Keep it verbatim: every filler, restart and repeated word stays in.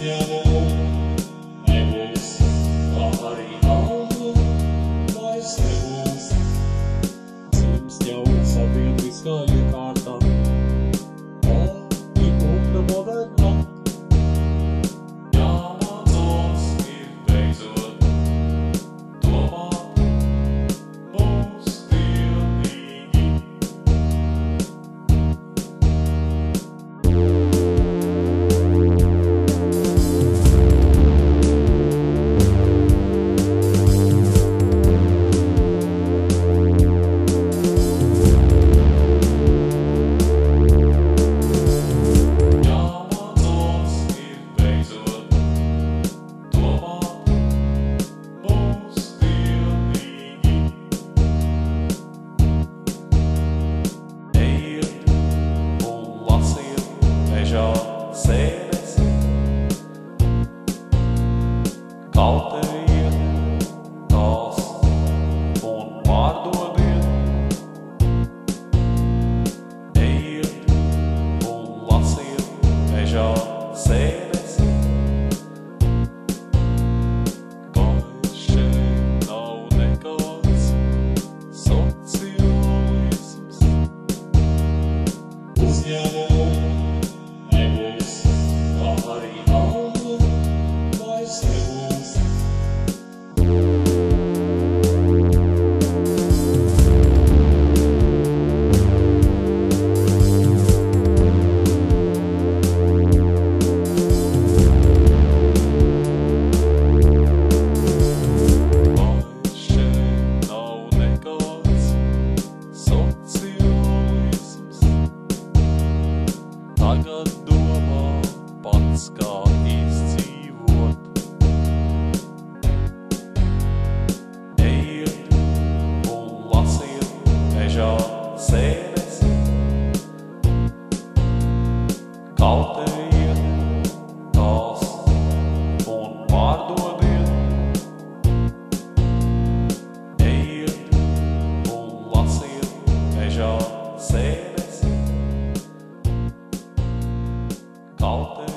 Uzņēmumu nebūs, kā arī algu vairs nebūs. Dzimst jau sabiedriskā iekārtā, arī punkta moderna. Jāmācās ir beidzot domāt mūsdienīgi. Sēnes, kaltējiet tās un pārdodiet. Ejiet un lasiet mežā sēnes, vai šeit nav nekāds sociālisms. Uzņēmumu nebūs, kā arī algu vairs nebūs. Vai šeit nav nekāds sociālisms? Tagad domā pats, kā izdzīvot. Ejiet un lasiet mežā sēnes, kaltējiet tās un pārdodiet. Ejiet un lasiet mežā sēnes, kaltējiet